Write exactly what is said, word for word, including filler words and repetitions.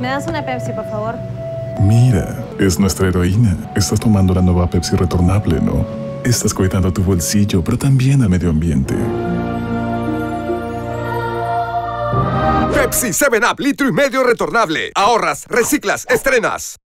¿Me das una Pepsi, por favor? Mira, es nuestra heroína. Estás tomando la nueva Pepsi retornable, ¿no? Estás cuidando tu bolsillo, pero también al medio ambiente. Pepsi siete up, litro y medio retornable. Ahorras, reciclas, estrenas.